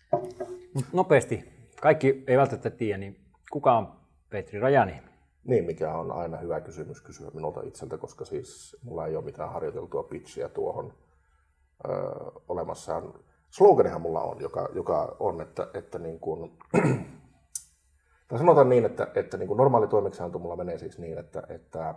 Nopeasti, kaikki ei välttämättä tiedä, niin kuka on Petri Rajaniemi? Niin, mikä on aina hyvä kysymys kysyä minulta itseltä, koska siis mulla ei ole mitään harjoiteltua pitchiä tuohon olemassaan. Sloganihan mulla on, joka on, että niin kuin, tai sanotaan niin, että niin kuin normaali toimeksianto mulla menee siis niin, että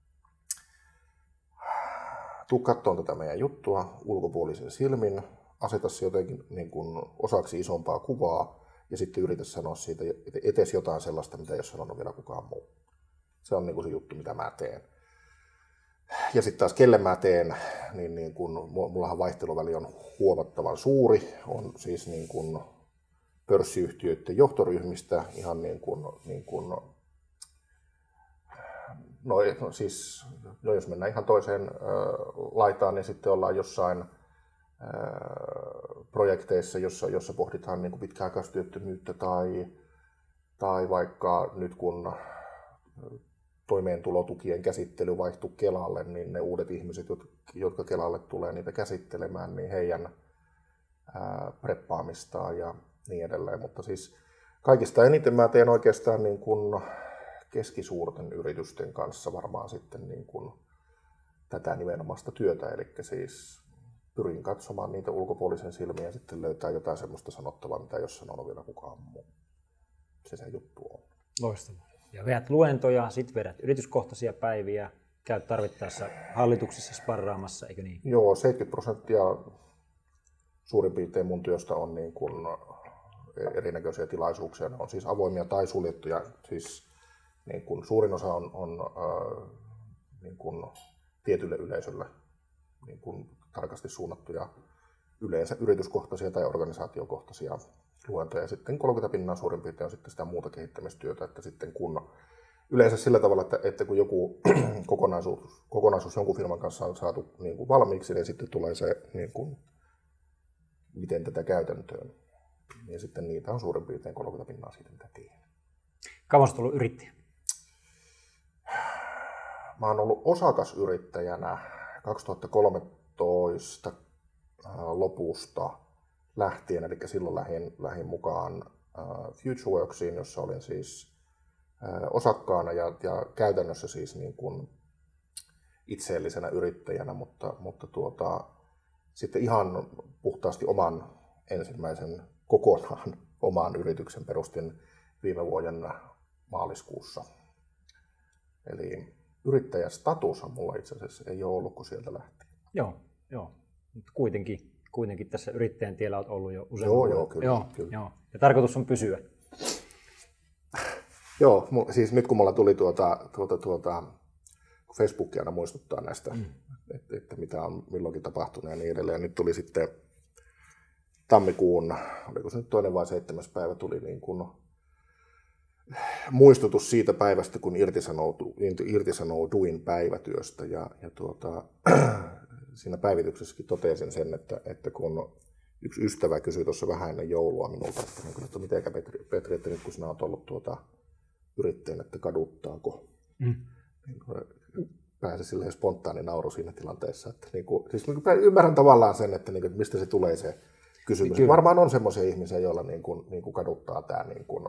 tuu katsomaan tätä meidän juttua ulkopuolisen silmin, aseta se jotenkin niin kuin osaksi isompaa kuvaa ja sitten yritä sanoa siitä etes jotain sellaista, mitä ei ole sanonut vielä kukaan muu. Se on niin kuin se juttu, mitä mä teen. Ja sitten taas kelle mä teen, niin kun, mullahan vaihteluväli on huomattavan suuri, on siis niin kun pörssiyhtiöiden johtoryhmistä ihan jos mennään ihan toiseen laitaan, niin sitten ollaan jossain projekteissa, jossa pohditaan niin kuin pitkäaikaistyöttömyyttä tai vaikka nyt kun toimeentulotukien käsittely vaihtui Kelalle, niin ne uudet ihmiset, jotka Kelalle tulee niitä käsittelemään, niin heidän preppaamistaan ja niin edelleen. Mutta siis kaikista eniten mä teen oikeastaan niin kuin keskisuurten yritysten kanssa varmaan sitten niin kuin tätä nimenomaista työtä. Eli siis pyrin katsomaan niitä ulkopuolisen silmiä ja sitten löytää jotain semmoista sanottavaa, mitä ei ole sanonut vielä kukaan muu. Se juttu on. Loistavaa. Ja vedät luentoja, sitten vedät yrityskohtaisia päiviä, käyt tarvittaessa hallituksissa sparraamassa, eikö niin? Joo, 70% suurin piirtein mun työstä on niin kuin erinäköisiä tilaisuuksia. Ne on siis avoimia tai suljettuja. Siis niin kuin suurin osa on niin kuin tietylle yleisölle niin kuin tarkasti suunnattuja yleensä yrityskohtaisia tai organisaatiokohtaisia luentoja. Sitten 30% suurin piirtein on sitten sitä muuta kehittämistyötä, että sitten kun yleensä sillä tavalla, että kun joku kokonaisuus jonkun firman kanssa on saatu niin kuin valmiiksi, niin sitten tulee se, niin kuin, miten tätä käytäntöön. Ja sitten niitä on suurin piirtein 30% siitä, mitä teen. Kauan olet ollut yrittäjä? Mä oon ollut osakasyrittäjänä 2013 lopusta lähtien, eli silloin lähdin mukaan FutureWorksiin, jossa olin siis osakkaana ja käytännössä siis niin kuin itseellisenä yrittäjänä, mutta sitten ihan puhtaasti oman ensimmäisen kokonaan oman yrityksen perustin viime vuoden maaliskuussa. Eli yrittäjästatushan mulla itse asiassa ei ole ollut, kun sieltä lähti. Joo. Mutta kuitenkin tässä yrittäjän tiellä olet ollut jo usein. Joo, kyllä. Joo. Ja tarkoitus on pysyä. Joo, siis nyt kun mulla tuli kun Facebook aina muistuttaa näistä, että mitä on milloinkin tapahtunut ja niin edelleen. Nyt tuli sitten tammikuun, oliko se nyt 2. vai 7. päivä, tuli niin kuin muistutus siitä päivästä, kun irtisanouduin päivätyöstä. Ja siinä päivityksessäkin totesin sen, että kun yksi ystävä kysyi tuossa vähän ennen joulua minulta, että mitenkä Petri, että nyt kun sinä olet ollut yrittäjänä, että kaduttaako, niin pääsi silleen spontaani nauru siinä tilanteessa. Että siis ymmärrän tavallaan sen, että mistä se tulee se kysymys. Kyllä. Varmaan on semmoisia ihmisiä, joilla kaduttaa tämä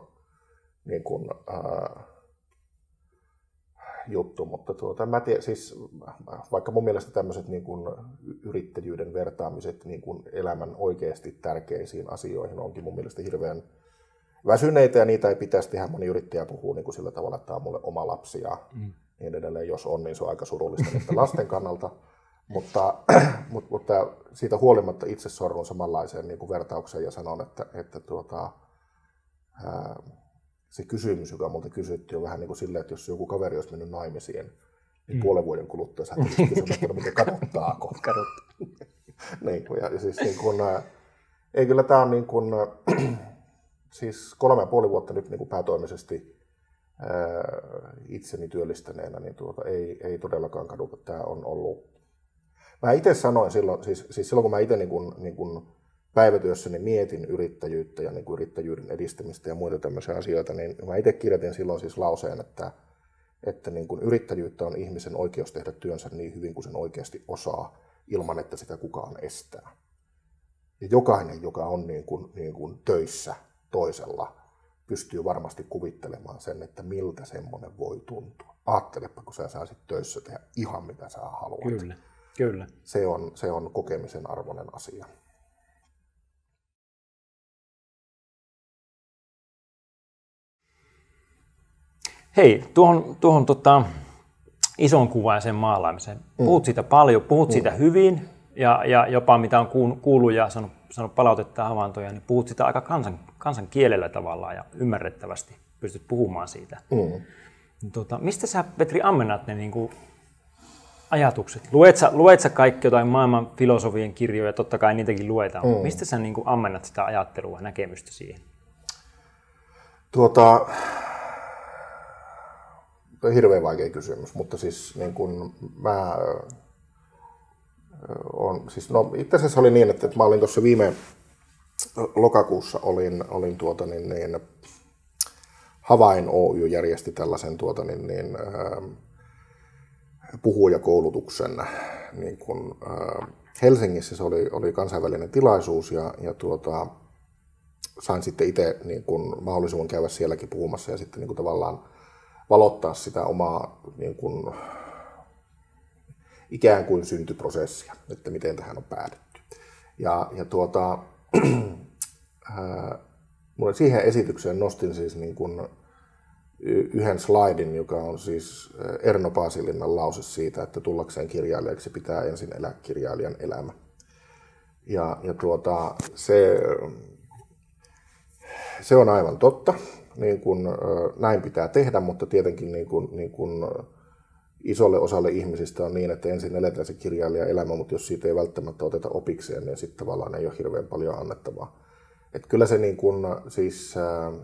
juttu, mutta mä tiedän, siis vaikka mun mielestä tämmöiset yrittäjyyden vertaamiset elämän oikeasti tärkeisiin asioihin onkin mun mielestä hirveän väsyneitä ja niitä ei pitäisi tehdä. Moni yrittäjä puhuu sillä tavalla, että tämä on mulle oma lapsi ja niin edelleen. Jos on, niin se on aika surullista lasten kannalta. Mutta siitä huolimatta itse sorrun samanlaiseen vertaukseen ja sanon, että se kysymys, joka multa kysyttiin, on vähän niin kuin silleen, että jos joku kaveri olisi mennyt naimisiin, niin puolen vuoden kuluttua sä tulisi kysymään, miten kadottaako. Niin, ja siis ei kyllä tämä on siis 3,5 vuotta nyt päätoimisesti itseni työllistäneenä, niin ei todellakaan kaduta. Tämä on ollut. Mä itse sanoin silloin, siis silloin kun mä itse päivätyössäni mietin yrittäjyyttä ja yrittäjyyden edistämistä ja muita tämmöisiä asioita, niin mä itse kirjoitin silloin siis lauseen, että yrittäjyyttä on ihmisen oikeus tehdä työnsä niin hyvin kuin sen oikeasti osaa, ilman että sitä kukaan estää. Ja jokainen, joka on niin kuin töissä toisella, pystyy varmasti kuvittelemaan sen, että miltä semmoinen voi tuntua. Ajattelepa, kun sä saisit töissä tehdä ihan mitä sä haluat. Kyllä. Se on kokemisen arvoinen asia. Hei, tuohon ison kuvan ja sen maalaamiseen. Puhut siitä paljon, puhut siitä hyvin ja jopa mitä on kuullut ja sanonut palautetta ja havaintoja, niin puhut sitä aika kansan kielellä tavallaan ja ymmärrettävästi pystyt puhumaan siitä. Mistä sä, Petri, ammennat ne niin kuin ajatukset? Luet sä kaikki jotain maailman filosofien kirjoja, totta kai niitäkin luetaan. Mistä sä niin kuin ammennat sitä ajattelua ja näkemystä siihen? Tämä on hirveän vaikea kysymys, mutta siis niin kuin itse asiassa oli niin, että mä olin tuossa viime lokakuussa olin Havain Oy järjesti tällaisen puhujakoulutuksen niin kuin, Helsingissä. Se oli kansainvälinen tilaisuus ja sain sitten itse niin kuin mahdollisuuden käydä sielläkin puhumassa ja sitten niin kuin tavallaan valottaa sitä omaa niin kuin, ikään kuin syntyprosessia, että miten tähän on päädytty. Siihen esitykseen nostin siis niin kuin yhden slaidin, joka on siis Erno Paasilinnan lause siitä, että tullakseen kirjailijaksi pitää ensin elää kirjailijan elämä. Se on aivan totta. Niin kuin, näin pitää tehdä, mutta tietenkin niin kuin isolle osalle ihmisistä on niin, että ensin eletään se kirjailijan elämä, mutta jos siitä ei välttämättä oteta opikseen, niin sitten tavallaan ei ole hirveän paljon annettavaa. Että kyllä se niin kuin, siis,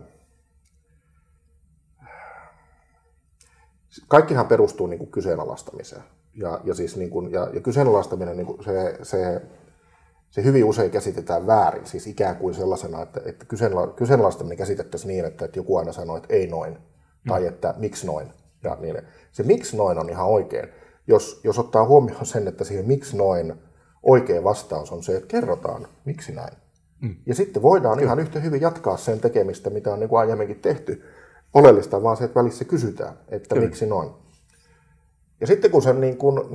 kaikkihan perustuu niin kuin kyseenalaistamiseen. Ja kyseenalaistaminen, niin kuin se hyvin usein käsitetään väärin, siis ikään kuin sellaisena, että kyseenalaistaminen käsitettäisiin niin, että joku aina sanoo, että ei noin, tai että miksi noin. Ja niin, se miksi noin on ihan oikein. Jos ottaa huomioon sen, että siihen miksi noin oikea vastaus on se, että kerrotaan miksi näin. Ja sitten voidaan ihan yhtä hyvin jatkaa sen tekemistä, mitä on niin kuin aiemminkin tehty. Oleellista on vaan se, että välissä kysytään, että miksi noin. Ja sitten kun sen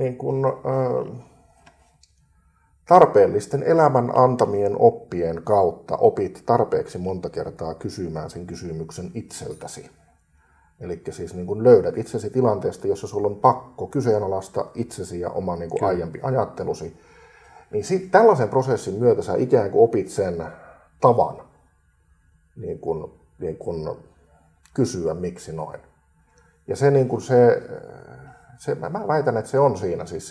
tarpeellisten elämän antamien oppien kautta opit tarpeeksi monta kertaa kysymään sen kysymyksen itseltäsi. Eli siis niin kuin löydät itsesi tilanteesta, jossa sulla on pakko kyseenalaista itsesi ja oma niin kuin aiempi ajattelusi. Niin tällaisen prosessin myötä sä ikään kuin opit sen tavan niin kuin kysyä miksi noin. Ja se, niin kuin mä väitän, että se on siinä. Siis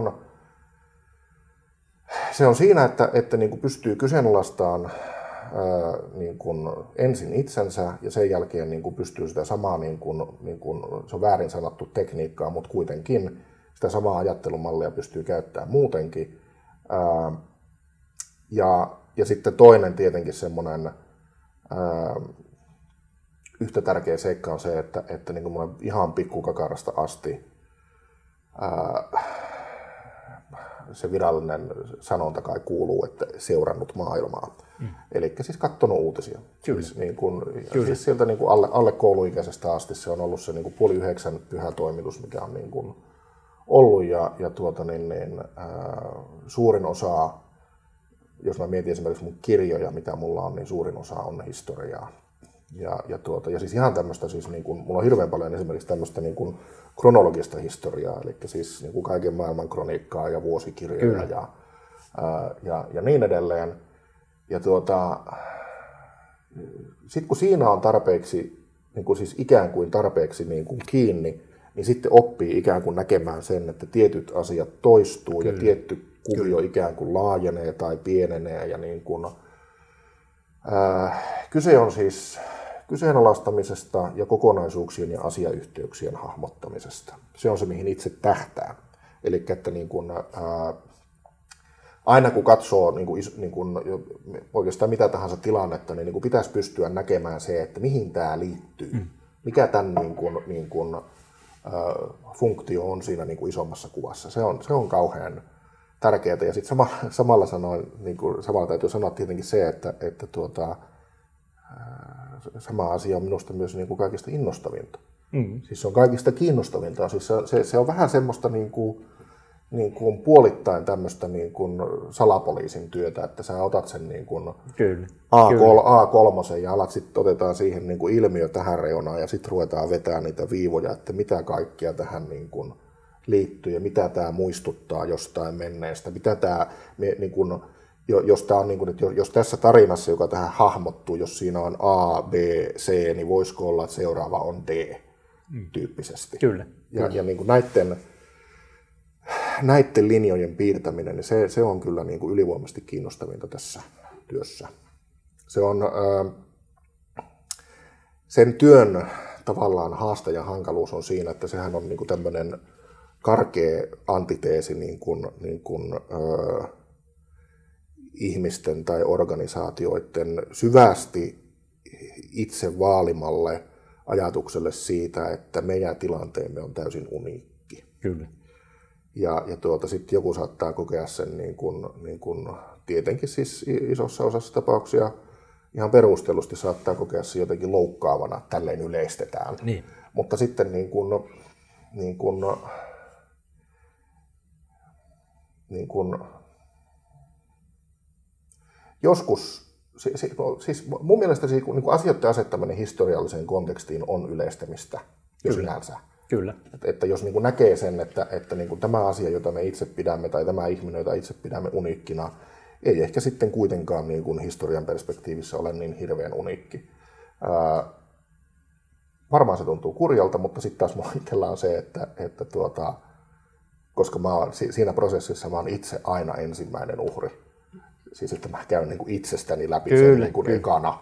se on siinä, että niin kuin pystyy kyseenalaistamaan niin kuin ensin itsensä ja sen jälkeen niin kuin pystyy sitä samaa, niin kuin, se on väärin sanottu tekniikkaa, mutta kuitenkin sitä samaa ajattelumallia pystyy käyttämään muutenkin. Ja sitten toinen tietenkin semmoinen yhtä tärkeä seikka on se, että niin kuin mulla ihan pikkukakarasta asti se virallinen sanonta kai kuuluu, että seurannut maailmaa. Eli siis katsonut uutisia. Siis, siis sieltä niin kuin alle kouluikäisestä asti se on ollut se niin kuin 8:30 pyhätoimitus, mikä on niin kuin ollut. Suurin osa, jos mä mietin esimerkiksi mun kirjoja, mitä mulla on, niin suurin osa on historiaa. Ja siis ihan tämmöistä, siis niin kuin, mulla on hirveän paljon esimerkiksi tämmöistä niin kuin kronologista historiaa, eli siis niin kuin kaiken maailman kroniikkaa ja vuosikirjoja ja niin edelleen. Ja sitten kun siinä on tarpeeksi, niin kuin siis ikään kuin tarpeeksi niin kuin kiinni, niin sitten oppii ikään kuin näkemään sen, että tietyt asiat toistuu ja tietty kuvio ikään kuin laajenee tai pienenee. Ja niin kuin, kyse on siis kyseenalaistamisesta ja kokonaisuuksien ja asiayhteyksien hahmottamisesta. Se on se, mihin itse tähtää. Eli että niin kuin, aina kun katsoo niin kuin oikeastaan mitä tahansa tilannetta, niin kuin pitäisi pystyä näkemään se, että mihin tämä liittyy. Mikä tämän niin kuin, funktio on siinä niin kuin isommassa kuvassa. Se on kauhean tärkeää. Ja sitten samalla sanoin, niin kuin, samalla täytyy sanoa tietenkin se, että sama asia on minusta myös niin kuin kaikista innostavinta. Siis se on kaikista kiinnostavinta. Siis se on vähän semmoista niin kuin puolittain tämmöistä niin kuin salapoliisin työtä, että sä otat sen niin kuin A3 ja alat sitten otetaan siihen niin kuin ilmiö tähän reunaan ja sitten ruvetaan vetämään niitä viivoja, että mitä kaikkia tähän niin kuin liittyy ja mitä tämä muistuttaa jostain menneestä, mitä tämä niin kuin, jos tämä on niin kuin, että jos tässä tarinassa, joka tähän hahmottuu, jos siinä on A, B, C, niin voisiko olla, että seuraava on D tyyppisesti. Kyllä. Ja niin kuin näiden linjojen piirtäminen, niin se on kyllä niin kuin ylivoimaisesti kiinnostavinta tässä työssä. Se on sen työn tavallaan haaste ja hankaluus on siinä, että sehän on niin kuin tämmöinen karkea antiteesi niin kuin, ihmisten tai organisaatioiden syvästi itse vaalimalle ajatukselle siitä, että meidän tilanteemme on täysin uniikki. Kyllä. Ja sitten joku saattaa kokea sen niin kuin, tietenkin siis isossa osassa tapauksia ihan perustellusti saattaa kokea se jotenkin loukkaavana, tälleen yleistetään. Niin. Mutta sitten joskus, siis mun mielestä niin kuin asioiden asettaminen historialliseen kontekstiin on yleistämistä jo sinänsä. Kyllä. Että jos niin kuin näkee sen, että niin kuin tämä asia, jota me itse pidämme, tai tämä ihminen, jota itse pidämme uniikkina, ei ehkä sitten kuitenkaan niin kuin historian perspektiivissä ole niin hirveän uniikki. Varmaan se tuntuu kurjalta, mutta sitten taas mulla itsellä on se, että koska siinä prosessissa mä oon itse aina ensimmäinen uhri. Siis että mä käyn niin kuin itsestäni läpi sen niin kuin ekana.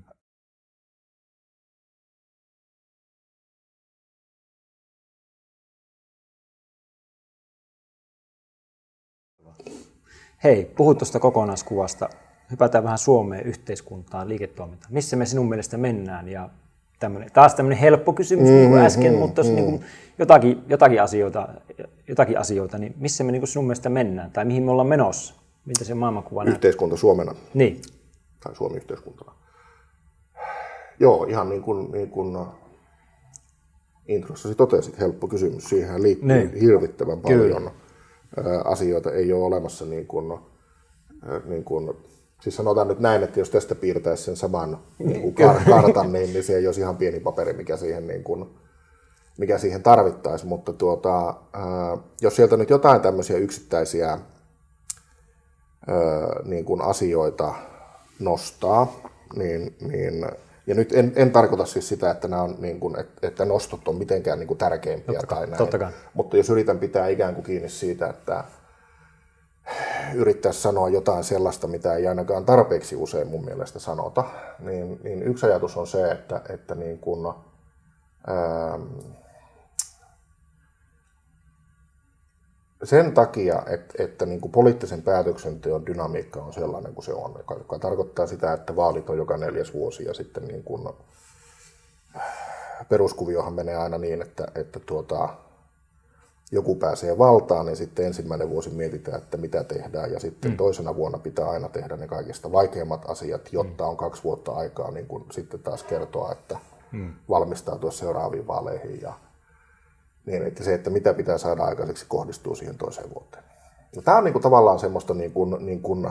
Hei, puhut tuosta kokonaiskuvasta. Hypätään vähän Suomeen, yhteiskuntaan, liiketoimintaan. Missä me sinun mielestä mennään? Ja taas tämmöinen helppo kysymys niin kuin äsken, mutta jos niin kuin jotakin asioita, niin missä me niin kuin sinun mielestä mennään? Tai mihin me ollaan menossa? Mitä se maailmankuva näyttää? Yhteiskunta Suomena. Niin. Tai Suomi-yhteiskuntana. Joo, ihan niin kuin introssasi totesit, helppo kysymys. Siihen liittyy hirvittävän paljon asioita. Ei ole olemassa niin kuin, siis sanotaan nyt näin, että jos tästä piirtäisi sen saman niin kuin kartan, niin se ei olisi ihan pieni paperi, mikä siihen tarvittaisi. Mutta jos sieltä nyt jotain tämmöisiä yksittäisiä niin kuin asioita nostaa, niin ja nyt en tarkoita siis sitä, että nämä on niin kuin, että nostot on mitenkään niin kuin tärkeimpiä tai näin. Mutta jos yritän pitää ikään kuin kiinni siitä, että yrittäisi sanoa jotain sellaista, mitä ei ainakaan tarpeeksi usein mun mielestä sanota, niin yksi ajatus on se, että niin kuin, sen takia, että niin kuin poliittisen päätöksenteon dynamiikka on sellainen kuin se on, joka tarkoittaa sitä, että vaalit on joka 4 vuosi ja sitten niin kuin peruskuviohan menee aina niin, että joku pääsee valtaan, niin sitten ensimmäinen vuosi mietitään, että mitä tehdään, ja sitten toisena vuonna pitää aina tehdä ne kaikista vaikeimmat asiat, jotta on 2 vuotta aikaa niin kun sitten taas kertoa, että valmistautua seuraaviin vaaleihin, ja niin, että se, että mitä pitää saada aikaiseksi, kohdistuu siihen toiseen vuoteen. Ja tämä on niin kuin tavallaan semmoista niin kuin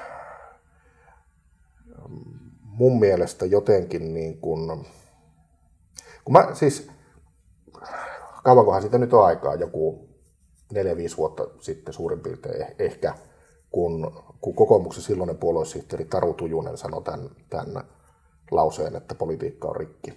mun mielestä jotenkin niin kuin, kun mä siis kauankohan siitä nyt on aikaa, joku 4-5 vuotta sitten suurin piirtein ehkä, kun kokoomuksen silloinen puoluesihteeri Taru Tujunen sanoi tämän lauseen, että politiikka on rikki.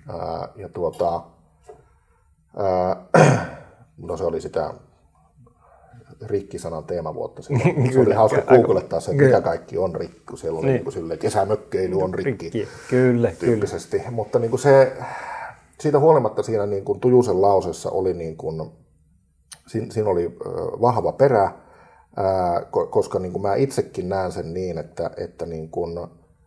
No se oli sitä rikkisanan teemavuotta silloin. Se oli hauska googlettaa se, että mikä kaikki on rikki. Siellä oli niin silleen, kesämökkeily on rikki. Kyllä, tyyppisesti. Kyllä. Mutta niin kuin se, siitä huolimatta siinä niin kuin Tujusen lausessa oli, niin kuin, siinä oli vahva perä, koska niin kuin mä itsekin näen sen niin, että niin kuin,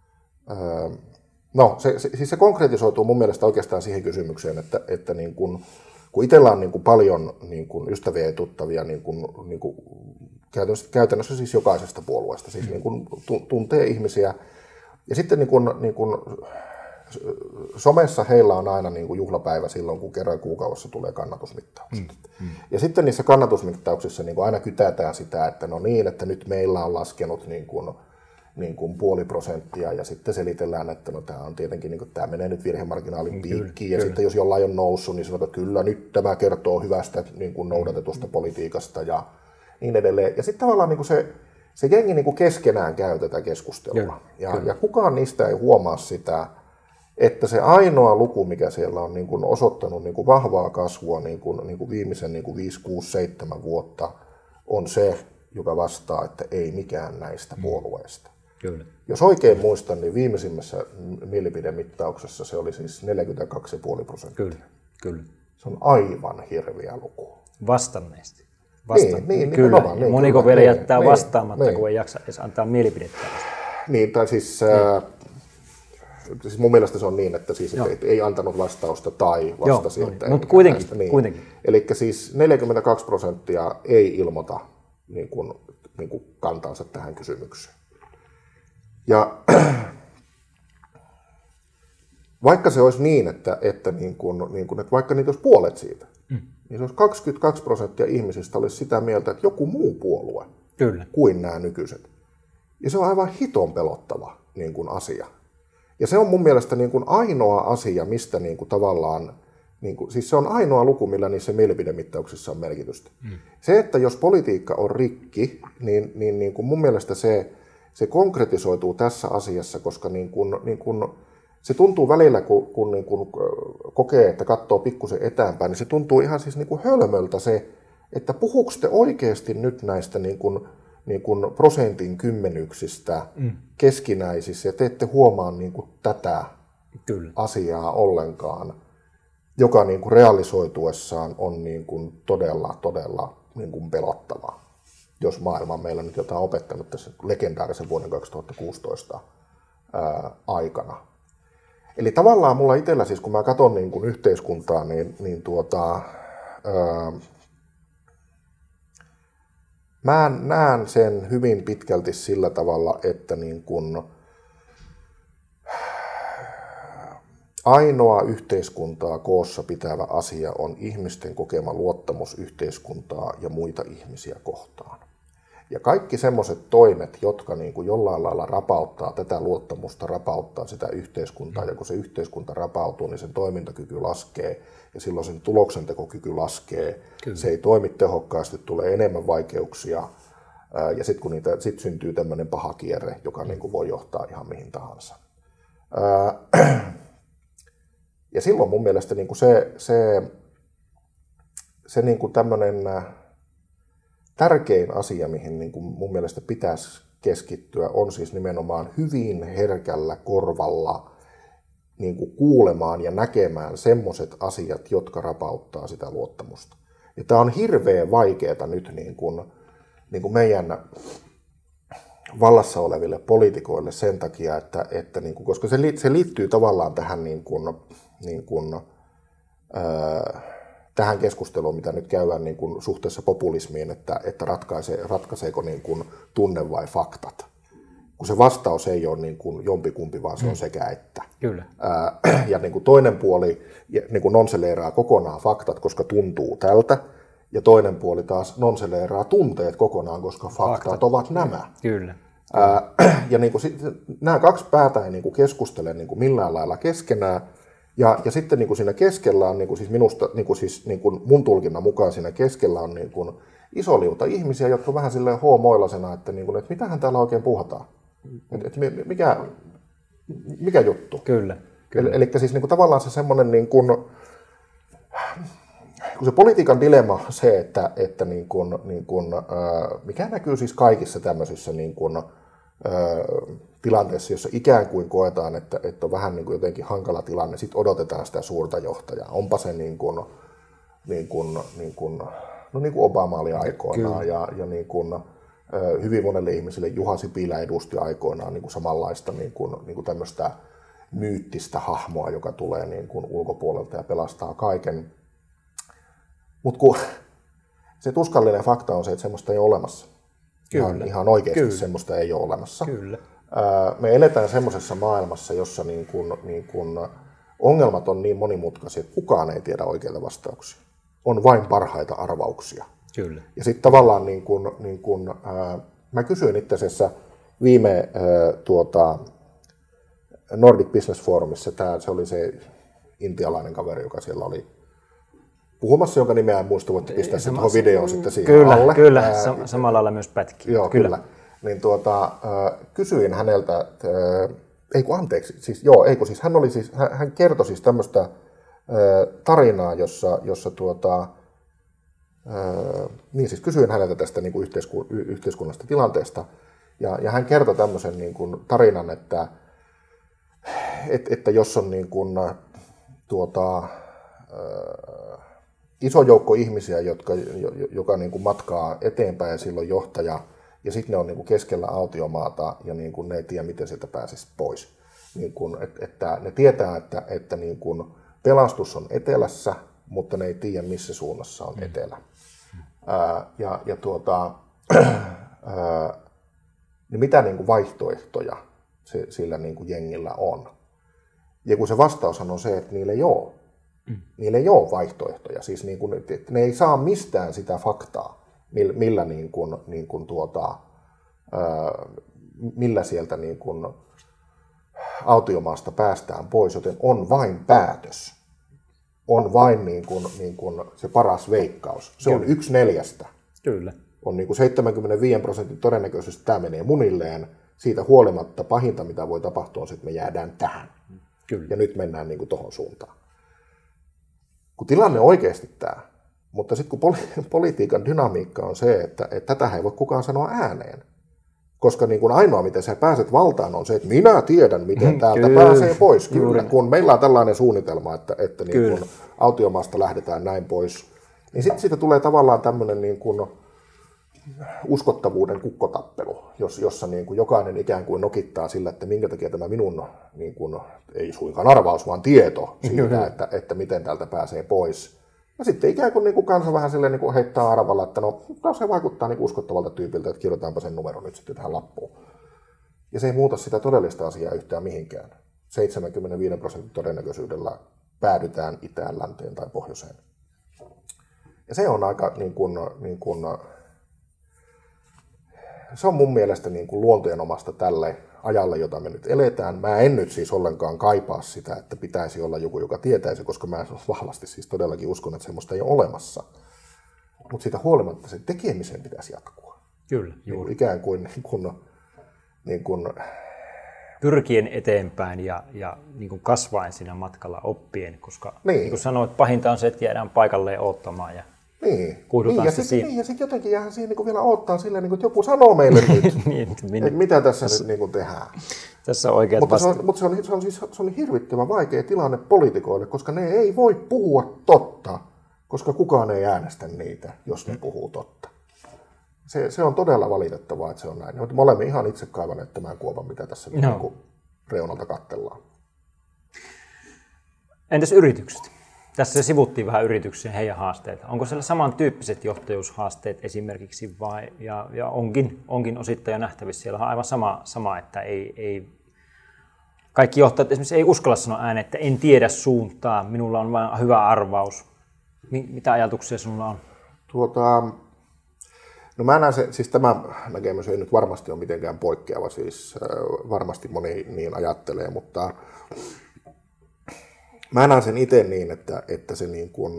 no, se konkretisoituu mun mielestä oikeastaan siihen kysymykseen, että niin kuin, kun itsellä on niin kuin paljon niin kuin ystäviä ja tuttavia niin kuin käytännössä siis jokaisesta puolueesta, siis niin kuin tuntee ihmisiä. Ja sitten niin kuin somessa heillä on aina niin kuin juhlapäivä silloin, kun kerran kuukaudessa tulee kannatusmittaukset. Ja sitten niissä kannatusmittauksissa niin kuin aina kytätään sitä, että no niin, että nyt meillä on laskenut niin kuin 0,5%, ja sitten selitellään, että no tämä on tietenkin, niin kuin, tämä menee nyt virhemarginaalin piikkiin, ja sitten jos jollain on noussut, niin sanotaan, että kyllä nyt tämä kertoo hyvästä niin kuin noudatetusta politiikasta ja niin edelleen. Ja sitten tavallaan niin kuin se jengi niin kuin keskenään käy tätä keskustelua, ja kukaan niistä ei huomaa sitä, että se ainoa luku, mikä siellä on niin kuin osoittanut niin kuin vahvaa kasvua niin kuin viimeisen niin kuin 5, 6, 7 vuotta, on se, joka vastaa, että ei mikään näistä puolueista. Kyllä. Jos oikein muistan, niin viimeisimmässä mielipidemittauksessa se oli siis 42,5%. Kyllä. Se on aivan hirveä luku. Vastanneesti. Niin, kyllä. Niin, moniko vielä jättää vastaamatta, kun ei jaksa edes antaa mielipidettä. Niin, tai siis mun mielestä se on niin, että siis ei antanut vastausta tai vastasi. Mutta kuitenkin. Eli siis 42% ei ilmoita niin kuin kantansa tähän kysymykseen. Ja vaikka se olisi niin, että vaikka niitä olisi puolet siitä, niin se olisi 22% ihmisistä olisi sitä mieltä, että joku muu puolue kuin nämä nykyiset. Ja se on aivan hiton pelottava niin kuin asia. Ja se on mun mielestä niin kuin ainoa asia, mistä niin kuin tavallaan, niin kuin, siis se on ainoa luku, millä niissä mielipidemittauksissa on merkitystä. Se, että jos politiikka on rikki, niin kuin mun mielestä se konkretisoituu tässä asiassa, koska niin kuin se tuntuu välillä, kun niin kuin kokee, että katsoo pikkusen etäänpäin, niin se tuntuu ihan siis niin kuin hölmöltä se, että puhuuko te oikeasti nyt näistä niin kuin prosentin kymmenyksistä keskinäisissä, ja te ette huomaa niin kuin tätä asiaa ollenkaan, joka niin kuin realisoituessaan on niin kuin todella niin kuin pelottavaa, jos maailma on meillä nyt jotain opettanut tässä legendaarisen vuoden 2016 aikana. Eli tavallaan mulla itsellä, siis kun mä katson niin kuin yhteiskuntaa, mä näen sen hyvin pitkälti sillä tavalla, että niin kuin ainoa yhteiskuntaa koossa pitävä asia on ihmisten kokema luottamus yhteiskuntaa ja muita ihmisiä kohtaan. Ja kaikki semmoiset toimet, jotka niin kuin jollain lailla rapauttaa tätä luottamusta, rapauttaa sitä yhteiskuntaa, ja kun se yhteiskunta rapautuu, niin sen toimintakyky laskee, ja silloin sen tuloksentekokyky laskee. Kyllä. Se ei toimi tehokkaasti, tulee enemmän vaikeuksia, ja sitten kun sit syntyy tämmöinen paha kierre, joka niin kuin voi johtaa ihan mihin tahansa. Ja silloin mun mielestä niin kuin se niin kuin tämmöinen tärkein asia, mihin niin kuin mun mielestä pitäisi keskittyä, on siis nimenomaan hyvin herkällä korvalla niin kuin kuulemaan ja näkemään semmoiset asiat, jotka rapauttaa sitä luottamusta. Ja tämä on hirveän vaikeaa nyt niin kuin meidän vallassa oleville poliitikoille sen takia, että niin kuin, koska se liittyy tavallaan tähän tähän keskusteluun, mitä nyt käydään niin kuin suhteessa populismiin, että ratkaiseeko niin kuin tunne vai faktat. Kun se vastaus ei ole niin kuin jompikumpi, vaan se on sekä että. Kyllä. Ja niin kuin toinen puoli niin kuin nonseleeraa kokonaan faktat, koska tuntuu tältä, ja toinen puoli taas nonseleeraa tunteet kokonaan, koska faktat ovat nämä. Kyllä. Ja niin kuin, nämä kaksi päätä ei niin kuin keskustele niin kuin millään lailla keskenään. Ja sitten niin kuin siinä keskellä on, niin kuin siis minusta, niin kuin mun tulkinnan mukaan siinä keskellä on niin kuin iso liuta ihmisiä, jotka on vähän silleen hoomoilasena, että mitähän täällä oikein puhutaan. Mikä juttu? Kyllä. Eli siis niin kuin tavallaan se semmoinen, niin kuin, kun se politiikan dilemma on se, että mikä näkyy siis kaikissa tämmöisissä niin kuin, tilanteessa, jossa ikään kuin koetaan, että on vähän niin kuin jotenkin hankala tilanne, sitten odotetaan sitä suurta johtajaa. Onpa se niin kuin Obama oli aikoinaan ja niin kuin, hyvin monelle ihmiselle Juha Sipilä edusti aikoinaan niin kuin samanlaista niin kuin tämmöistä myyttistä hahmoa, joka tulee niin kuin ulkopuolelta ja pelastaa kaiken. Mutta se tuskallinen fakta on se, että semmoista ei ole olemassa. Ihan oikeasti semmoista ei ole olemassa. Kyllä. Me eletään semmoisessa maailmassa, jossa niin kun ongelmat on niin monimutkaisia, että kukaan ei tiedä oikeita vastauksia. On vain parhaita arvauksia. Kyllä. Ja sitten tavallaan mä kysyin itse asiassa viime Nordic Business Forumissa, se oli se intialainen kaveri, joka siellä oli puhumassa, jonka nimeä en muista, voitte pistää sen tuohon videoon sitten siihen alle. Kyllä, samalla lailla myös pätki. Joo, kyllä. Niin kysyin häneltä, hän kertoi siis tämmöistä tarinaa, jossa siis kysyin häneltä tästä niin kuin yhteiskunnallisesta tilanteesta, ja hän kertoi tämmöisen niin kuin tarinan, että jos on niin kuin, iso joukko ihmisiä, joka niin kuin matkaa eteenpäin ja silloin johtaja, ja sitten ne on niin kuin keskellä autiomaata ja niin kuin ne ei tiedä, miten sieltä pääsisi pois. Niin kuin, että ne tietää, että niin kuin pelastus on etelässä, mutta ne ei tiedä, missä suunnassa on etelä. Niin mitä niin kuin vaihtoehtoja sillä niin kuin jengillä on? Ja kun se vastaushan on se, että niillä ei ole. Niillä ei ole vaihtoehtoja. Siis niin kuin, ne ei saa mistään sitä faktaa, millä, millä sieltä niin kuin autiomaasta päästään pois, joten on vain päätös. On vain niin kuin se paras veikkaus. Se on 1/4. Kyllä. On niin kuin 75% todennäköisesti, että tämä menee munilleen. Siitä huolimatta pahinta, mitä voi tapahtua, on se, että me jäädään tähän. Kyllä. Ja nyt mennään niin kuin tohon suuntaan. Kun tilanne on oikeasti tämä, mutta sitten kun politiikan dynamiikka on se, että tätä ei voi kukaan sanoa ääneen. Koska niin kuin ainoa, miten sä pääset valtaan, on se, että minä tiedän, miten täältä pääsee pois. Kyllä, kun meillä on tällainen suunnitelma, että niin kuin autiomaasta lähdetään näin pois, niin sitten siitä tulee tavallaan tämmöinen niin kuin uskottavuuden kukkotappelu, jossa niin kuin jokainen ikään kuin nokittaa sillä, että minkä takia tämä minun, niin kuin, ei suinkaan arvaus, vaan tieto siitä, että miten täältä pääsee pois. Ja sitten ikään kuin kansa vähän silleen niin kuin heittää arvalla, että no se vaikuttaa niin uskottavalta tyypiltä, että kirjoitaanpa sen numero nyt sitten tähän lappuun. Ja se ei muuta sitä todellista asiaa yhtään mihinkään. 75% todennäköisyydellä päädytään itään, länteen tai pohjoiseen. Ja se on aika se on mun mielestä niin kuin luonteenomasta tälle ajalle, jota me nyt eletään. Mä en nyt siis ollenkaan kaipaa sitä, että pitäisi olla joku, joka tietäisi, koska mä vahvasti siis todellakin uskon, että semmoista ei ole olemassa. Mutta siitä huolimatta sen tekemisen pitäisi jatkua. Kyllä, juuri. Niin ikään kuin pyrkien eteenpäin ja niin kuin kasvaen siinä matkalla oppien, koska niin kuin sanoit, pahinta on se, että jäädään paikalleen odottamaan ja kuihdutaan ja sitten jotenkin jäähän siihen niin vielä odottaa silleen, että joku sanoo meille nyt, että mitä tässä nyt niin kuin tehdään. Tässä on oikeat mutta se on hirvittävän vaikea tilanne poliitikoille, koska ne ei voi puhua totta, koska kukaan ei äänestä niitä, jos ne puhuu totta. Se on todella valitettavaa, että se on näin. Me olemme ihan itse kaivaneet tämän kuopan, mitä tässä niin reunalta katsellaan. Entäs yritykset? Tässä sivuttiin vähän yrityksiä, heidän haasteita. Onko siellä samantyyppiset johtajuushaasteet esimerkiksi ja onkin osittain jo nähtävissä? Siellä on aivan sama että ei kaikki johtajat esimerkiksi ei uskalla sanoa ääneen, että en tiedä suuntaa, minulla on vain hyvä arvaus. Mitä ajatuksia sinulla on? No mä näen siis tämä näkemys ei nyt varmasti ole mitenkään poikkeava, siis varmasti moni niin ajattelee, mutta mä näen sen itse niin, että se niin kuin,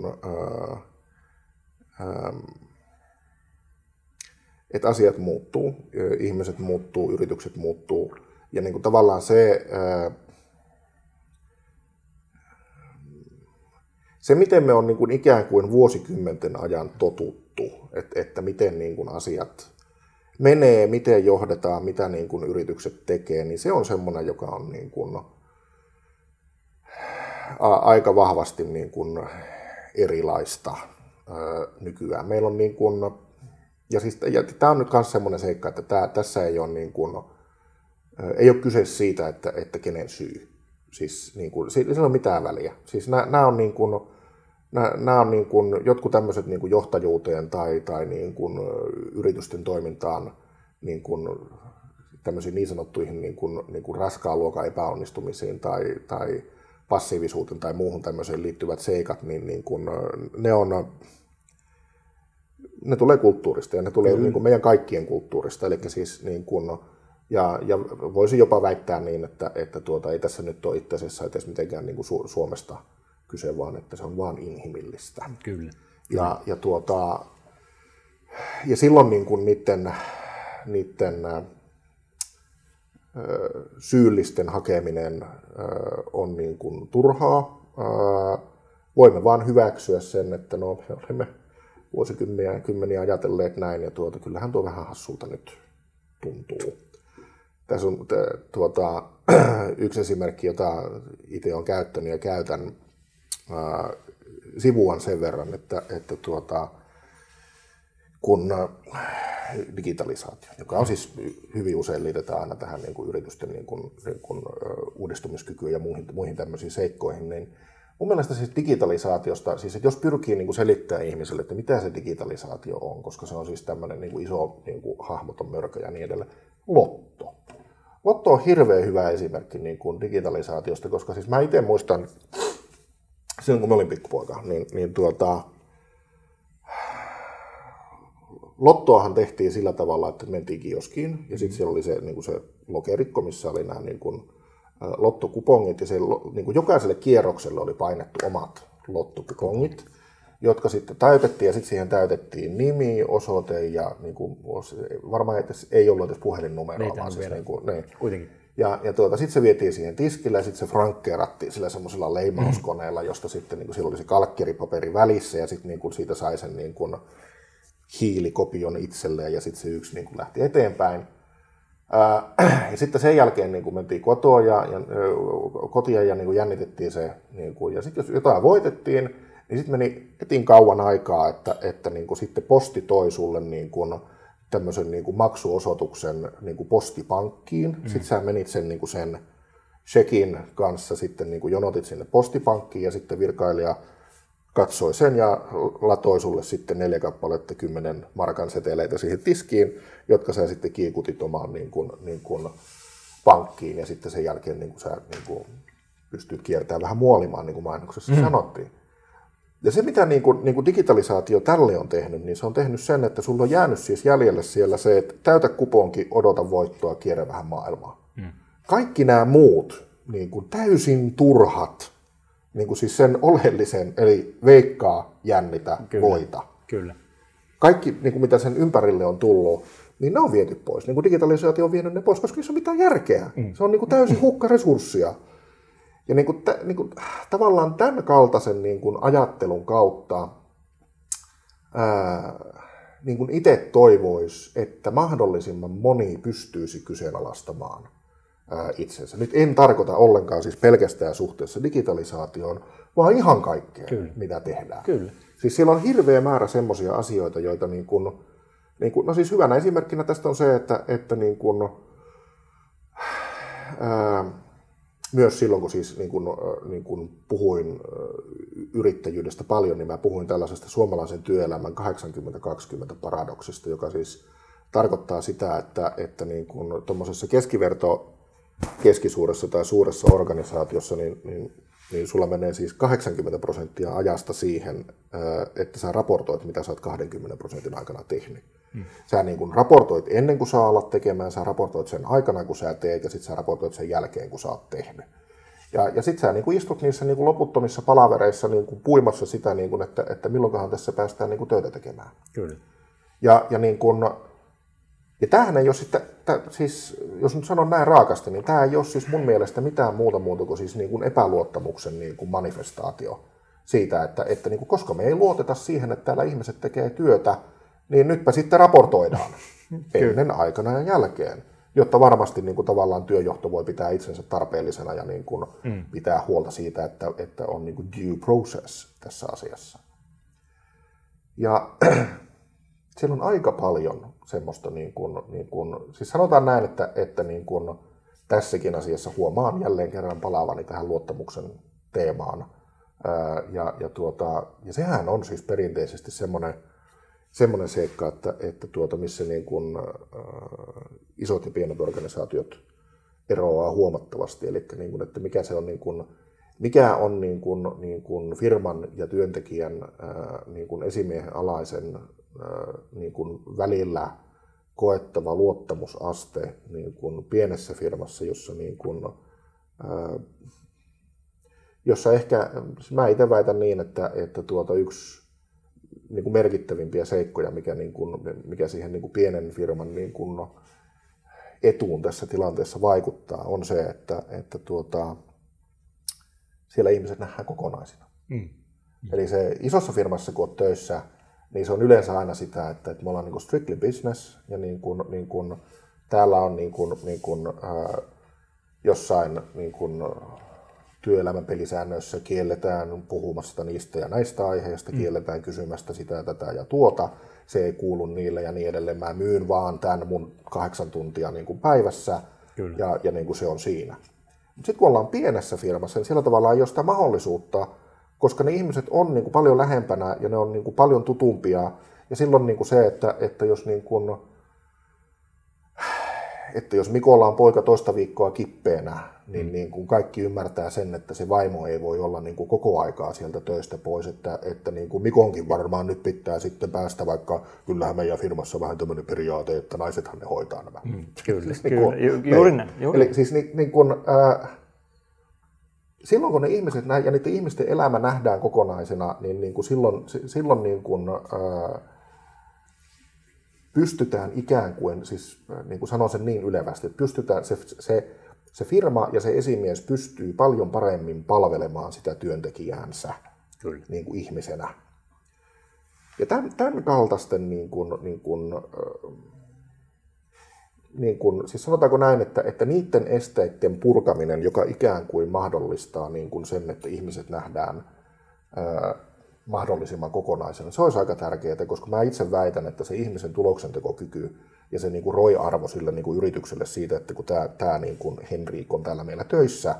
että asiat muuttuu, ihmiset muuttuu, yritykset muuttuu ja niin kuin tavallaan se miten me on niin kuin ikään kuin vuosikymmenten ajan totuttu, että miten niin kuin asiat menee, miten johdetaan, mitä niin kuin yritykset tekee, niin se on semmoinen, joka on niin kuin aika vahvasti niin kuin erilaista nykyään. Meillä on niin kuin, ja tämä on nyt myös semmoinen seikka, että tässä ei ole, niin kuin, ei ole kyse siitä, että kenen syy. Siis niin kuin, sillä ei ole mitään väliä. Siis nämä on niin kuin, nämä on niin kuin, jotkut tämmöiset niin kuin johtajuuteen tai niin kuin yritysten toimintaan niin kuin tämmöisiin niin sanottuihin niin kuin raskaan luokan epäonnistumisiin tai passiivisuuteen tai muuhun tämmöiseen liittyvät seikat, niin kuin, ne tulee kulttuurista ja ne tulee niin kuin meidän kaikkien kulttuurista. Eli siis, niin kuin, ja voisin jopa väittää niin, että ei tässä nyt ole itse asiassa edes mitenkään niin kuin Suomesta kyse, vaan että se on vaan inhimillistä. Kyllä. Ja silloin niin kuin niiden syyllisten hakeminen on niin kuin turhaa. Voimme vaan hyväksyä sen, että no, me olemme vuosikymmeniä ajatelleet näin, ja kyllähän tuo vähän hassulta nyt tuntuu. Tässä on yksi esimerkki, jota itse olen käyttänyt ja käytän, sivuan sen verran, että kun digitalisaatio, joka on siis hyvin usein liitetään aina tähän niin kuin yritysten niin kuin uudistumiskykyyn ja muihin tämmöisiin seikkoihin, niin mun mielestä siis digitalisaatiosta, siis että jos pyrkii niin kuin selittämään ihmiselle, että mitä se digitalisaatio on, koska se on siis tämmöinen niin kuin iso niin kuin hahmoton mörkö ja niin edelleen, Lotto. Lotto on hirveän hyvä esimerkki niin kuin digitalisaatiosta, koska siis mä itse muistan, silloin kun mä olin pikkupoika, niin Lottoahan tehtiin sillä tavalla, että mentiin kioskiin ja sitten siellä oli se, niin kuin se lokerikko, missä oli nämä niin kuin lottokupongit ja se, niin kuin jokaiselle kierrokselle oli painettu omat lottokupongit, jotka sitten täytettiin ja sitten siihen täytettiin nimi, osoite ja niin kuin, varmaan ei ollut edes puhelinnumeroa, vaan siis niin kuin, kuitenkin. Ja sitten se vietiin siihen tiskille ja sitten se frankkeerattiin sillä semmoisella leimauskoneella, josta sitten niin kuin, siellä oli se kalkkeripaperi välissä ja sitten niin kuin, siitä sai sen niin kuin, hiilikopion itselleen ja sitten se yksi niin kuin lähti eteenpäin. Ja sitten sen jälkeen niin kuin mentiin kotia ja niin kuin jännitettiin se. Niin kuin, ja sitten jos jotain voitettiin, niin sitten meni etin kauan aikaa, että niin kuin sitten posti toi sulle niin kuin tämmöisen niin kuin maksuosoituksen niin kuin postipankkiin. Sitten sä menit sen shekin kanssa, sitten niin kuin jonotit sinne postipankkiin ja sitten virkailija katsoi sen ja latoi sulle sitten 4 kappaletta 10 markan seteleitä siihen tiskiin, jotka sä sitten kiikutit omaan niin kuin pankkiin ja sitten sen jälkeen niin kuin sä niin kuin pystyt kiertämään vähän muolimaan, niin kuin mainoksessa sanottiin. Ja se, mitä niin kuin digitalisaatio tälle on tehnyt, niin se on tehnyt sen, että sulla on jäänyt siis jäljelle siellä se, että täytä kuponki, odota voittoa, kierrä vähän maailmaa. Kaikki nämä muut niin kuin täysin turhat, niin kuin siis sen oleellisen, eli veikkaa, jännitä, voita. Kyllä. Kaikki, niin kuin mitä sen ympärille on tullut, niin ne on viety pois. Niin kuin digitalisaatio on vienyt ne pois, koska niissä on mitään järkeä. Se on niin kuin täysin hukkaresurssia. Ja niin kuin, tavallaan tämän kaltaisen niin kuin ajattelun kautta niin kuin itse toivoisi, että mahdollisimman moni pystyisi kyseenalaistamaan itsensä. Nyt en tarkoita ollenkaan siis pelkästään suhteessa digitalisaatioon, vaan ihan kaikkea, mitä tehdään. Kyllä. Siis siellä on hirveä määrä semmoisia asioita, joita no siis hyvänä esimerkkinä tästä on se, että niin kuin, myös silloin, kun siis niin kuin puhuin yrittäjyydestä paljon, niin mä puhuin tällaisesta suomalaisen työelämän 80-20 paradoksista, joka siis tarkoittaa sitä, että niin kuin tuommoisessa keskisuuressa tai suuressa organisaatiossa, niin sulla menee siis 80% ajasta siihen, että sä raportoit, mitä sä oot 20% aikana tehnyt. Sä niin kuin raportoit ennen kuin sä alat tekemään, sä raportoit sen aikana, kun sä teet, ja sitten sä raportoit sen jälkeen, kun sä oot tehnyt. Ja sitten sä niin kuin istut niissä niin kuin loputtomissa palavereissa niin kuin puimassa sitä, niin kuin, että milloinkohan tässä päästään niin kuin töitä tekemään. Kyllä. Ja tämähän ei ole sitten, siis, jos nyt sanon näin raakasti, niin tämä ei ole siis mun mielestä mitään muuta kuin siis niin kuin epäluottamuksen niin kuin manifestaatio siitä, että niin kuin, koska me ei luoteta siihen, että täällä ihmiset tekee työtä, niin nytpä sitten raportoidaan ennen, aikana ja jälkeen, jotta varmasti niin kuin, tavallaan työjohto voi pitää itsensä tarpeellisena ja niin kuin, pitää huolta siitä, että on niin kuin due process tässä asiassa. Ja siellä on aika paljon semmoista, siis sanotaan näin, että niin kuin tässäkin asiassa huomaan jälleen kerran palaavani tähän luottamuksen teemaan. Ja sehän on siis perinteisesti semmoinen semmoinen seikka, että missä niin kuin, isot ja pienet organisaatiot eroaa huomattavasti. Eli niin kuin, että mikä se on, niin kuin firman ja työntekijän niin kuin esimiehen alaisen niin kuin välillä koettava luottamusaste niin kuin pienessä firmassa, jossa ehkä, mä itse väitän niin, että yksi niin kuin merkittävimpiä seikkoja, mikä siihen niin kuin pienen firman niin kuin etuun tässä tilanteessa vaikuttaa, on se, että siellä ihmiset nähdään kokonaisina. Eli se isossa firmassa, kun olet töissä, niin se on yleensä aina sitä, että me ollaan niin kuin strictly business, ja niin kuin täällä on jossain niin kuin työelämän pelisäännöissä kielletään puhumasta niistä ja näistä aiheista, kielletään kysymästä sitä ja tätä ja tuota, se ei kuulu niille ja niin edelleen. Mä myyn vaan tämän mun 8 tuntia niin kuin päivässä. Kyllä. Ja niin kuin se on siinä. Sitten kun ollaan pienessä firmassa, niin sillä tavalla ei ole sitä mahdollisuutta, koska ne ihmiset on niin kuin paljon lähempänä ja ne on niin kuin paljon tutumpia. Ja silloin niin kuin se, että jos Mikolla on poika toista viikkoa kippeenä, niin kuin kaikki ymmärtää sen, että se vaimo ei voi olla niin kuin koko aikaa sieltä töistä pois, että niin kuin Mikonkin varmaan nyt pitää sitten päästä, vaikka kyllähän meidän firmassa on vähän tämmöinen periaate, että naisethan ne hoitaa nämä. Kyllä, juuri näin. Eli siis silloin kun ne ihmiset ja niiden ihmisten elämä nähdään kokonaisena, niin kuin silloin niin kuin, pystytään ikään kuin, siis niin kuin sanon sen niin ylevästi, että pystytään, se firma ja se esimies pystyy paljon paremmin palvelemaan sitä työntekijäänsä niin kuin ihmisenä. Ja tämän kaltaisten, siis sanotaanko näin, että niiden esteiden purkaminen, joka ikään kuin mahdollistaa niin kuin sen, että ihmiset nähdään mahdollisimman kokonaisena. Se olisi aika tärkeää, koska mä itse väitän, että se ihmisen tuloksentekokyky ja se niin kuin ROI-arvo sille niin kuin yritykselle siitä, että kun tämä niin kuin Henrik on täällä meillä töissä,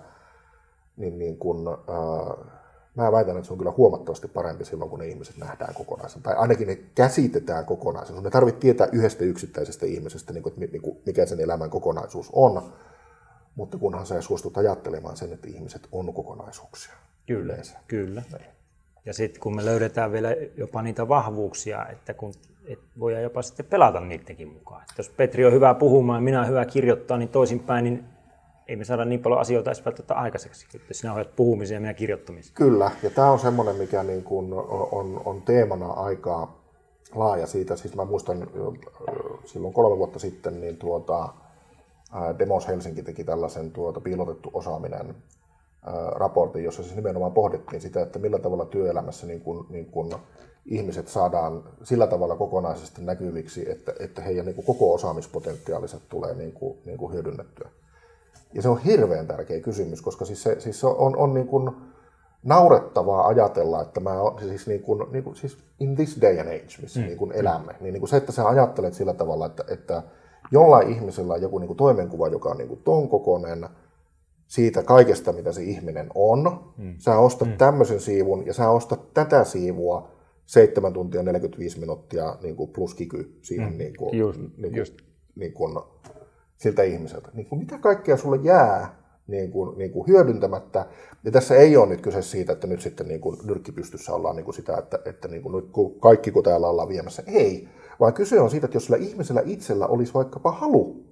mä väitän, että se on kyllä huomattavasti parempi silloin, kun ne ihmiset nähdään kokonaisena. Tai ainakin ne käsitetään kokonaisena. Me tarvitsee tietää yhdestä yksittäisestä ihmisestä, mikä sen elämän kokonaisuus on, mutta kunhan sä suostut ajattelemaan sen, että ihmiset on kokonaisuuksia. Kyllä, kyllä. Ja sitten kun me löydetään vielä jopa niitä vahvuuksia, että voidaan jopa sitten pelata niidenkin mukaan. Että jos Petri on hyvä puhumaan ja minä olen hyvä kirjoittaa, niin toisinpäin, niin ei me saada niin paljon asioita edes välttämättä aikaiseksi, että sinä ohjaat puhumiseen ja minä kirjoittamiseen. Kyllä, ja tämä on semmoinen, mikä niin kuin on teemana aika laaja siitä. Siis mä muistan silloin 3 vuotta sitten, niin Demos Helsinki teki tällaisen piilotettu osaaminen raportin, jossa siis nimenomaan pohdittiin sitä, että millä tavalla työelämässä niin kuin ihmiset saadaan sillä tavalla kokonaisesti näkyviksi, että heidän niin kuin koko osaamispotentiaaliset tulee niin kuin hyödynnettyä. Ja se on hirveän tärkeä kysymys, koska siis se on niin kuin naurettavaa ajatella, että siis in this day and age, missä niin kuin elämme, niin kuin se, että sä ajattelet sillä tavalla, että jollain ihmisellä on joku niin kuin toimenkuva, joka on niin kuin ton kokoinen, siitä kaikesta, mitä se ihminen on. Sä ostat tämmöisen siivun ja sä ostat tätä siivua 7 tuntia 45 minuuttia niin kuin plus kiky siihen niin kuin siltä ihmiseltä. Niin kuin mitä kaikkea sulle jää niin kuin hyödyntämättä. Ja tässä ei ole nyt kyse siitä, että nyt sitten niin kuin nyrkkipystyssä ollaan niin kuin sitä, että niin kuin nyt kaikki kun täällä ollaan viemässä. Ei, vaan kyse on siitä, että jos sillä ihmisellä itsellä olisi vaikkapa halu.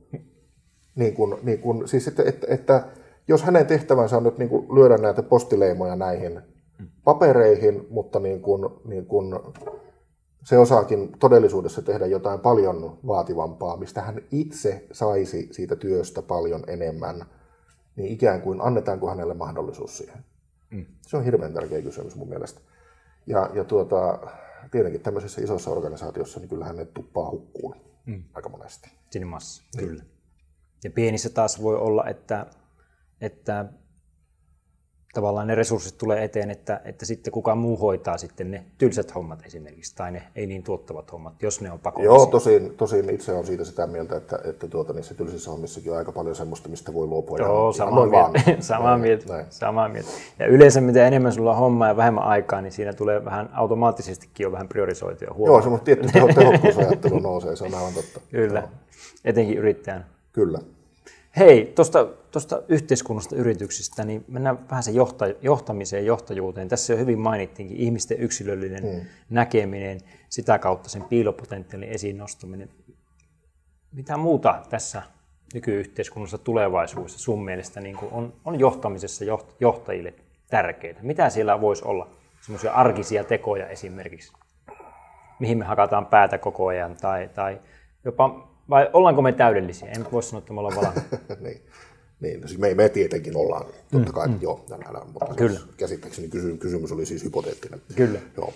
Siis että jos hänen tehtävänsä on nyt niin kuin lyödä näitä postileimoja näihin papereihin, mutta niin kuin se osaakin todellisuudessa tehdä jotain paljon vaativampaa, mistä hän itse saisi siitä työstä paljon enemmän, niin ikään kuin annetaanko hänelle mahdollisuus siihen. Se on hirveän tärkeä kysymys mun mielestä. Ja tietenkin tämmöisessä isossa organisaatiossa niin kyllähän ne tuppaa hukkuun aika monesti. Siinä massa, kyllä. Ja pienissä taas voi olla, että tavallaan ne resurssit tulee eteen, että sitten kukaan muu hoitaa sitten ne tylsät hommat esimerkiksi, tai ne ei niin tuottavat hommat, jos ne on pakollisia. Joo, tosin itse on siitä sitä mieltä, että niissä tylsissä hommissakin on aika paljon semmoista, mistä voi luopua. Joo, samaa mieltä. Ja yleensä mitä enemmän sulla on hommaa ja vähemmän aikaa, niin siinä tulee vähän automaattisestikin jo vähän priorisoitua. Joo, semmoista tietty tehokkuusajattelu nousee, se on aivan totta. Kyllä, etenkin yrittäjän. Kyllä. Hei, tuosta yhteiskunnasta, yrityksistä, niin mennään vähän sen johtamiseen, johtajuuteen. Tässä jo hyvin mainittiinkin ihmisten yksilöllinen näkeminen, sitä kautta sen piilopotentiaalin esiin nostaminen. Mitä muuta tässä nykyyhteiskunnassa tulevaisuudessa sun mielestä niin kuin on johtamisessa johtajille tärkeää? Mitä siellä voisi olla? Semmoisia arkisia tekoja esimerkiksi, mihin me hakataan päätä koko ajan tai jopa... Vai ollaanko me täydellisiä? En voi sanoa, että me ollaan valmiita. niin, siis me tietenkin ollaan, totta kai, joo, mutta Kyllä. Siis käsittääkseni kysymys oli siis hypoteettinen. Kyllä. Joo.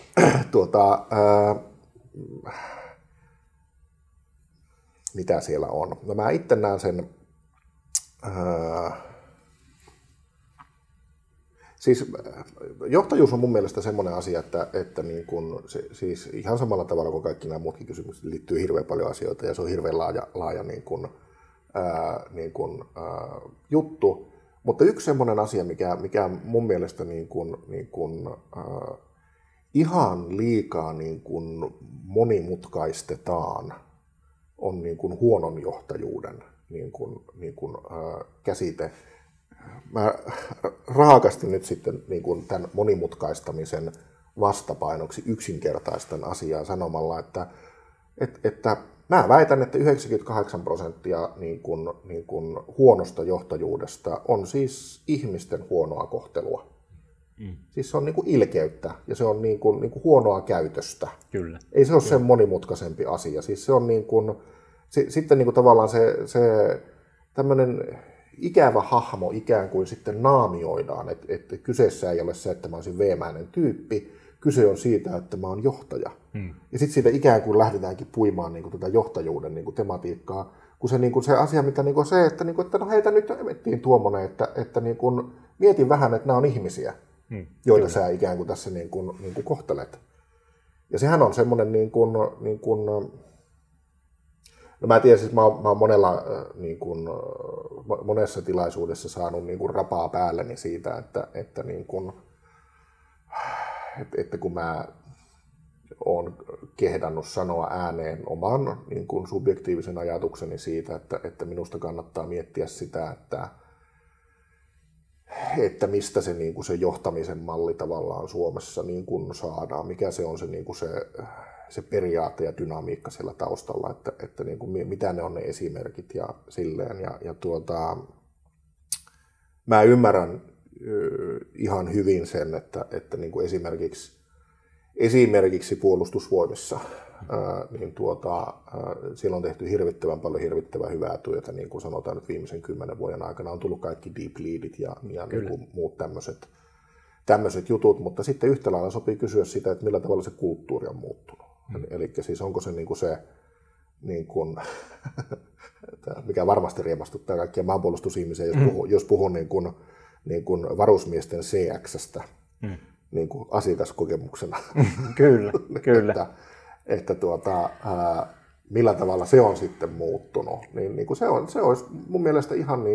Mitä siellä on? No mä itse näen sen, siis johtajuus on mun mielestä semmoinen asia, että niin kun siis ihan samalla tavalla kuin kaikki nämä muutkin kysymykset liittyy hirveän paljon asioita ja se on hirveän laaja juttu. Mutta yksi semmoinen asia, mikä mun mielestä ihan liikaa monimutkaistetaan, on huonon johtajuuden käsite. Mä raakasti nyt sitten tämän monimutkaistamisen vastapainoksi yksinkertaistan asiaa sanomalla, että mä väitän, että 98% huonosta johtajuudesta on siis ihmisten huonoa kohtelua. Siis se on ilkeyttä ja se on huonoa käytöstä. Kyllä. Ei se ole sen monimutkaisempi asia. Siis se on sitten tavallaan se tämmöinen ikävä hahmo ikään kuin sitten naamioidaan, että kyseessä ei ole se, että mä olisin veemäinen tyyppi, kyse on siitä, että mä oon johtaja. Ja sitten siitä ikään kuin lähdetäänkin puimaan tätä johtajuuden tematiikkaa, kun se asia, mitä se, että no heitä nyt emettiin tuommoinen, että mietin vähän, että nämä on ihmisiä, joita sä ikään kuin tässä kohtelet. Ja sehän on semmoinen no mä tiedän, siis mä oon monessa tilaisuudessa saanut rapaa päälleni siitä, että kun mä oon kehdannut sanoa ääneen oman subjektiivisen ajatukseni siitä, että minusta kannattaa miettiä sitä, että mistä se johtamisen malli tavallaan Suomessa saadaan, mikä se on se periaate ja dynamiikka siellä taustalla, että mitä ne on ne esimerkit ja silleen. Mä ymmärrän ihan hyvin sen, että esimerkiksi puolustusvoimissa siellä on tehty hirvittävän hyvää työtä, niin kuin sanotaan nyt viimeisen 10 vuoden aikana on tullut kaikki deep leadit ja muut tämmöiset jutut, mutta sitten yhtä lailla sopii kysyä sitä, että millä tavalla se kulttuuri on muuttunut. Eli siis onko se mikä varmasti riemastuttaa kaikkia maanpuolustusihmisiä, jos puhun varusmiesten CX:stä asiakaskokemuksena. Kyllä. että millä tavalla se on sitten muuttunut. Se olisi mun mielestä ihan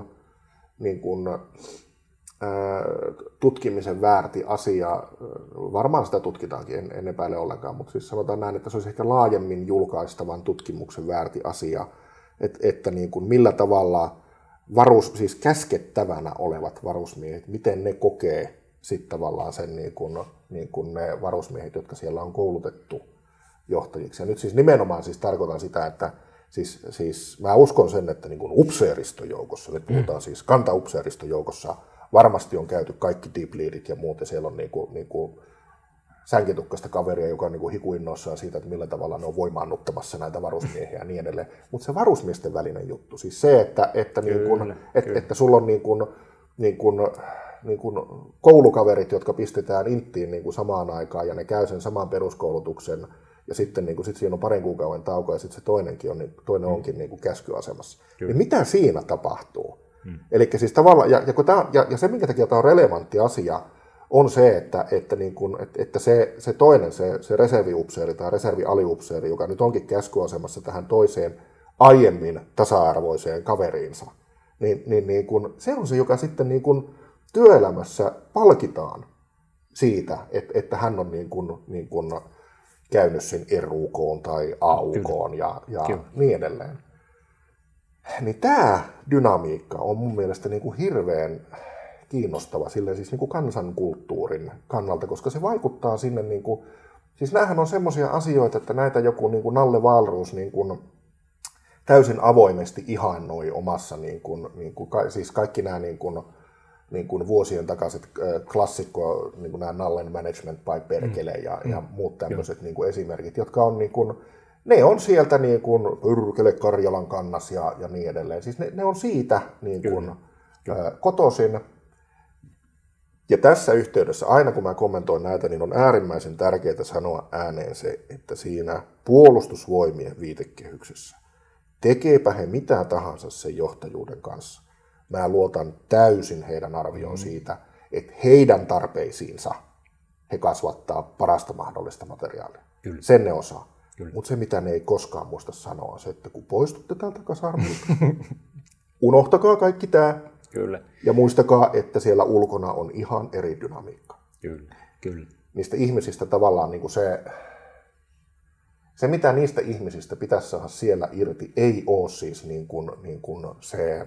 tutkimisen väärti asia. Varmaan sitä tutkitaankin, en epäile ollenkaan, mutta siis sanotaan näin, että se olisi ehkä laajemmin julkaistavan tutkimuksen väärti asia, että millä tavalla siis käskettävänä olevat varusmiehet, miten ne kokee sitten tavallaan sen ne varusmiehet, jotka siellä on koulutettu johtajiksi. Ja nyt siis nimenomaan siis tarkoitan sitä, että siis mä uskon sen, että upseeristojoukossa, nyt puhutaan siis kantaupseeristojoukossa, varmasti on käyty kaikki deep leadit ja muut, ja siellä on sänkitukkaista kaveria, joka on hikuinnoissaan siitä, että millä tavalla ne on voimaannuttamassa näitä varusmiehiä ja niin edelleen. Mutta se varusmiesten välinen juttu, siis se, että sulla on koulukaverit, jotka pistetään inttiin samaan aikaan ja ne käy sen saman peruskoulutuksen ja sitten sit siinä on parin kuukauden tauko ja sitten se toinen onkin käskyasemassa. Niin mitä siinä tapahtuu? Eli siis tavallaan, ja se minkä takia tämä on relevantti asia, on se, että se toinen, se reserviupseeri tai reservialiupseeri, joka nyt onkin käskyasemassa tähän toiseen aiemmin tasa-arvoiseen kaveriinsa, niin kun, se on se, joka sitten niin kun työelämässä palkitaan siitä, että hän on niin kun käynyt sen RUK:n tai AUK:n ja niin edelleen. Niin tämä dynamiikka on mun mielestä niin kuin hirveän kiinnostava silleen siis niin kuin kansankulttuurin kannalta, koska se vaikuttaa sinne, niin kuin, siis näähän on semmoisia asioita, että näitä joku niin kuin Nalle Wahlroos niin kuin täysin avoimesti ihannoi omassa, siis kaikki nämä niin kuin vuosien takaiset klassikko, niin kuin nämä Nallen Management by Perkele ja muut tämmöiset niin kuin esimerkit, jotka on niin kuin, ne on sieltä niin kuin Pyrkele Karjalan kannas ja niin edelleen. Siis ne on siitä niin kuin kotoisin. Ja tässä yhteydessä, aina kun mä kommentoin näitä, niin on äärimmäisen tärkeää sanoa ääneen se, että siinä puolustusvoimien viitekehyksessä, tekeepä he mitä tahansa sen johtajuuden kanssa, mä luotan täysin heidän arvioon siitä, että heidän tarpeisiinsa he kasvattaa parasta mahdollista materiaalia. Kyllä. Sen ne osaa. Mutta se, mitä ne ei koskaan muista sanoa, on se, että kun poistutte täältä kasarmilta, unohtakaa kaikki tämä. Kyllä. Ja muistakaa, että siellä ulkona on ihan eri dynamiikka. Kyllä. Niistä ihmisistä tavallaan niin kuin se, mitä niistä ihmisistä pitäisi saada siellä irti, ei ole siis niin kuin se...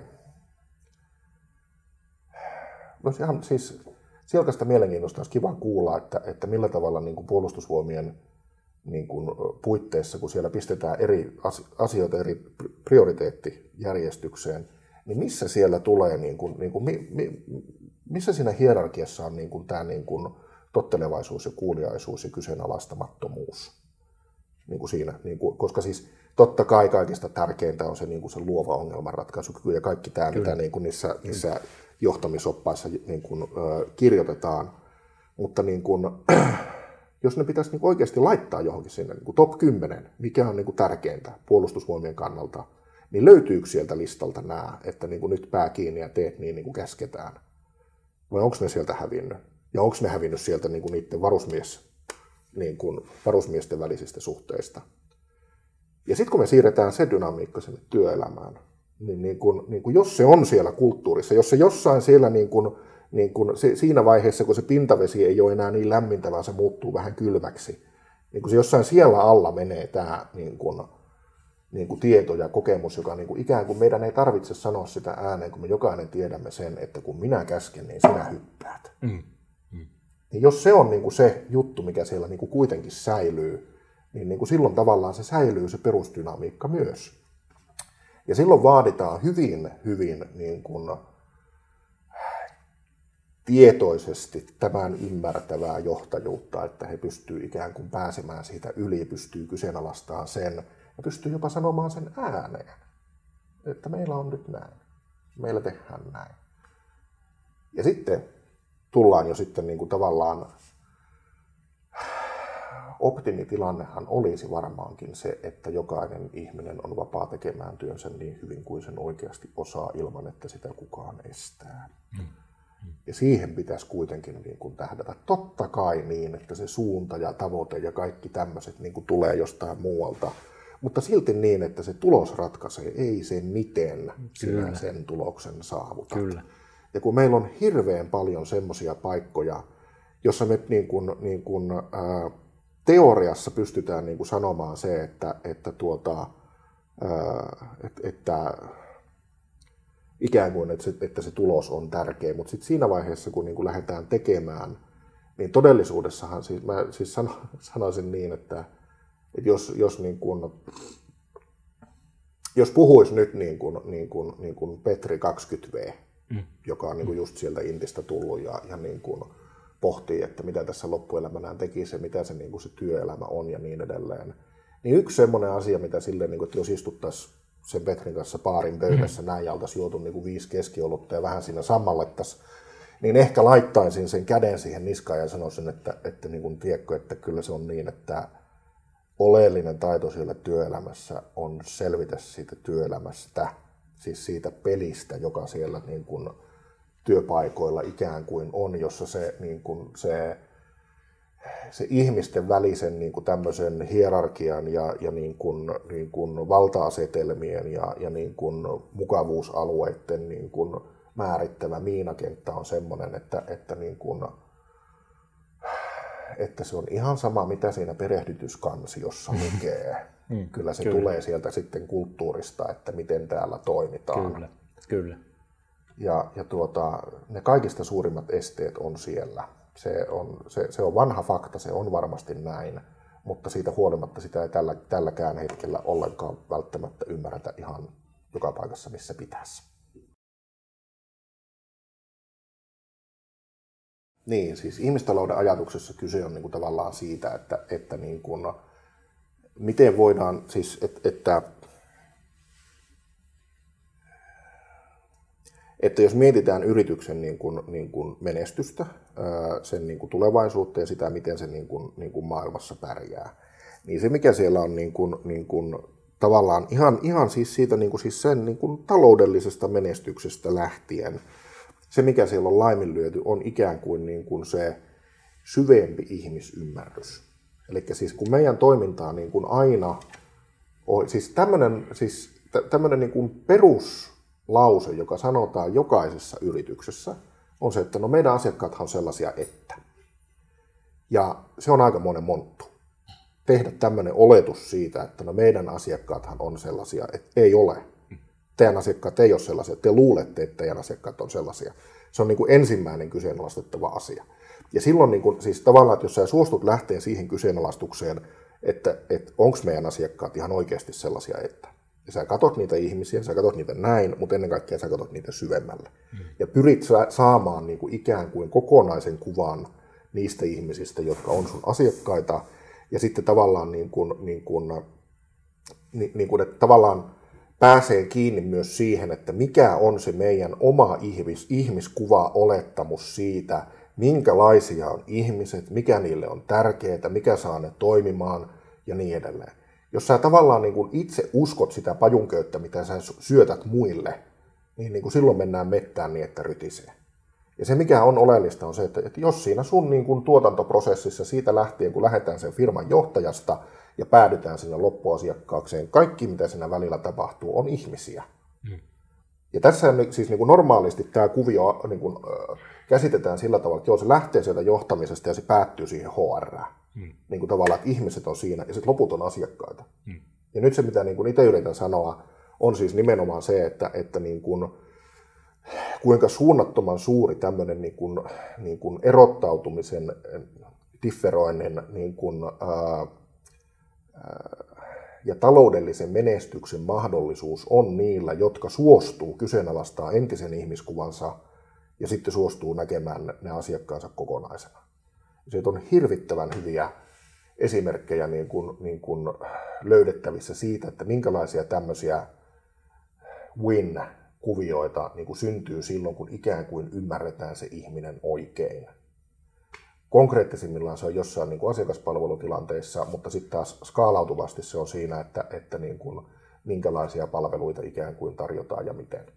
No ihan siis silkasta mielenkiintoista olisi kiva kuulla, että millä tavalla niin kuin puolustusvoimien niin kuin puitteissa, kun siellä pistetään eri asioita eri prioriteettijärjestykseen, niin missä siellä tulee, missä siinä hierarkiassa on niin kuin tämä niin kuin tottelevaisuus ja kuuliaisuus ja kyseenalaistamattomuus niin kuin siinä, niin kuin, koska siis totta kai kaikista tärkeintä on se, niin kuin se luova ongelmanratkaisukyky ja kaikki tämä, mitä niin kuin niissä johtamisoppaissa niin kuin, kirjoitetaan, mutta niin kuin, jos ne pitäisi niin kuin oikeasti laittaa johonkin sinne, niin kuin top 10, mikä on niin kuin tärkeintä puolustusvoimien kannalta, niin löytyykö sieltä listalta nämä, että niin kuin nyt pää kiinni ja teet niin kuin käsketään? Vai onko ne sieltä hävinnyt? Ja onko ne hävinnyt sieltä niin kuin niiden varusmiesten välisistä suhteista? Ja sitten kun me siirretään se dynamiikka sinne työelämään, niin jos se on siellä kulttuurissa, jos se jossain siellä siinä vaiheessa, kun se pintavesi ei ole enää niin lämmintä, vaan se muuttuu vähän kylmäksi, niin kun se jossain siellä alla menee tämä niin kuin tieto ja kokemus, joka niin kuin ikään kuin meidän ei tarvitse sanoa sitä ääneen, kun me jokainen tiedämme sen, että kun minä käsken, niin sinä hyppäät. Niin jos se on niin kuin se juttu, mikä siellä niin kuin kuitenkin säilyy, niin kuin silloin tavallaan se säilyy se perusdynamiikka myös. Ja silloin vaaditaan hyvin niin kuin tietoisesti tämän ymmärtävää johtajuutta, että he pystyvät ikään kuin pääsemään siitä yli, pystyy kyseenalaistamaan sen ja pystyy jopa sanomaan sen ääneen, että meillä on nyt näin, meillä tehdään näin. Ja sitten tullaan jo sitten niin kuin tavallaan, optimitilannehan olisi varmaankin se, että jokainen ihminen on vapaa tekemään työnsä niin hyvin kuin sen oikeasti osaa ilman, että sitä kukaan estää. Ja siihen pitäisi kuitenkin niin kuin tähdätä. Totta kai niin, että se suunta ja tavoite ja kaikki tämmöiset niin kuin tulee jostain muualta, mutta silti niin, että se tulos ratkaisee, ei se miten sinä sen tuloksen saavutat. Kyllä. Ja kun meillä on hirveän paljon semmoisia paikkoja, jossa me teoriassa pystytään niin kuin sanomaan se, että ikään kuin, että se tulos on tärkeä, mutta sitten siinä vaiheessa, kun niin kuin lähdetään tekemään, niin todellisuudessahan, siis mä siis sanoisin niin, että jos puhuisi nyt niin kuin Petri 20V, joka on niin kuin just sieltä Intistä tullut ja niin kuin pohtii, että mitä tässä loppuelämänään tekisi ja mitä se, niin kuin se työelämä on ja niin edelleen, niin yksi semmoinen asia, mitä silleen, niin kuin, että jos istuttaisiin sen Petrin kanssa baarin pöydässä näin ja oltaisiin juotu niin kuin 5 keskiolutta ja vähän siinä sammallettaisiin, niin ehkä laittaisin sen käden siihen niskaan ja sanoisin, että niin kuin, tiedätkö, että kyllä se on niin, että oleellinen taito siellä työelämässä on selvitä siitä työelämästä siis siitä pelistä, joka siellä niin kuin työpaikoilla ikään kuin on, jossa se, niin kuin se ihmisten välisen niin kuin tämmöisen hierarkian ja niin kuin valta-asetelmien ja niin kuin mukavuusalueiden niin kuin määrittävä miinakenttä on semmoinen, että se on ihan sama, mitä siinä perehdytyskansiossa lukee. Kyllä se tulee sieltä sitten kulttuurista, että miten täällä toimitaan. Kyllä. Ja ne kaikista suurimmat esteet on siellä. Se on vanha fakta, se on varmasti näin, mutta siitä huolimatta sitä ei tälläkään hetkellä ollenkaan välttämättä ymmärretä ihan joka paikassa, missä pitäisi. Niin, siis ihmistalouden ajatuksessa kyse on niin kuin tavallaan siitä, että niin kuin, miten voidaan, siis, että jos mietitään yrityksen niin kuin menestystä, sen niin kuin tulevaisuutta ja sitä, miten se niin kuin maailmassa pärjää, niin se mikä siellä on niin kuin, tavallaan ihan siis siitä niin kuin, siis sen niin kuin taloudellisesta menestyksestä lähtien, se mikä siellä on laiminlyöty on ikään kuin se syvempi ihmisymmärrys. Eli siis kun meidän toimintaa niin kuin aina, siis tämmöinen niin kuin peruslause, joka sanotaan jokaisessa yrityksessä, on se, että no meidän asiakkaathan on sellaisia, että. Ja se on aikamoinen monttu. Tehdä tämmöinen oletus siitä, että no meidän asiakkaathan on sellaisia, että ei ole. Teidän asiakkaat ei ole sellaisia, te luulette, että teidän asiakkaat on sellaisia. Se on niin kuin ensimmäinen kyseenalaistettava asia. Ja silloin niin kuin, siis tavallaan, että jos sä suostut lähteen siihen kyseenalaistukseen, että onko meidän asiakkaat ihan oikeasti sellaisia, että. Ja sä katot niitä ihmisiä, sä katot niitä näin, mutta ennen kaikkea sä katot niitä syvemmälle. Ja pyrit saamaan niin kuin ikään kuin kokonaisen kuvan niistä ihmisistä, jotka on sun asiakkaita. Ja sitten tavallaan, että tavallaan pääsee kiinni myös siihen, että mikä on se meidän oma ihmiskuva-olettamus siitä, minkälaisia on ihmiset, mikä niille on tärkeää, mikä saa ne toimimaan ja niin edelleen. Jos sä tavallaan niin kuin itse uskot sitä pajunköyttä, mitä sä syötät muille, niin silloin mennään mettään niin, että rytisee. Ja se mikä on oleellista on se, että jos siinä sun niin kuin tuotantoprosessissa siitä lähtien, kun lähdetään sen firman johtajasta ja päädytään sinne loppuasiakkaakseen, kaikki mitä siinä välillä tapahtuu on ihmisiä. Ja tässä siis niin kuin normaalisti tämä kuvio niin kuin, käsitetään sillä tavalla, että joo, se lähtee sieltä johtamisesta ja se päättyy siihen HR:ään. Niin kuin tavallaan, että ihmiset on siinä ja sitten loput on asiakkaita. Ja nyt se, mitä niin kuin itse yritän sanoa, on siis nimenomaan se, että niin kuin, kuinka suunnattoman suuri tämmöinen niin kuin erottautumisen, differoinnin niin kuin, ja taloudellisen menestyksen mahdollisuus on niillä, jotka suostuu kyseenalaistaa entisen ihmiskuvansa ja sitten suostuu näkemään ne asiakkaansa kokonaisena. Siitä on hirvittävän hyviä esimerkkejä niin kuin löydettävissä siitä, että minkälaisia tämmöisiä win-kuvioita niin kuin syntyy silloin, kun ikään kuin ymmärretään se ihminen oikein. Konkreettisimmillaan se on jossain niin kuin asiakaspalvelutilanteissa, mutta sitten taas skaalautuvasti se on siinä, että niin kuin, minkälaisia palveluita ikään kuin tarjotaan ja miten.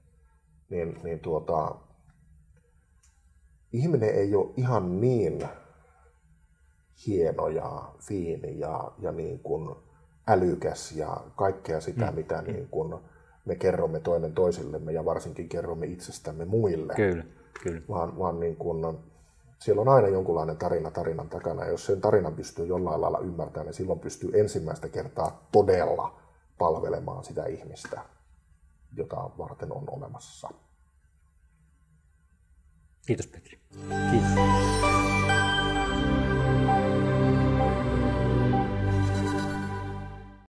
Ihminen ei ole ihan niin hieno ja fiini ja niin kuin älykäs ja kaikkea sitä, mitä niin kuin me kerromme toinen toisillemme ja varsinkin kerromme itsestämme muille. Kyllä. Vaan niin kuin, siellä on aina jonkunlainen tarina tarinan takana, ja jos sen tarinan pystyy jollain lailla ymmärtämään, niin silloin pystyy ensimmäistä kertaa todella palvelemaan sitä ihmistä, jota varten on olemassa. Kiitos Petri. Kiitos.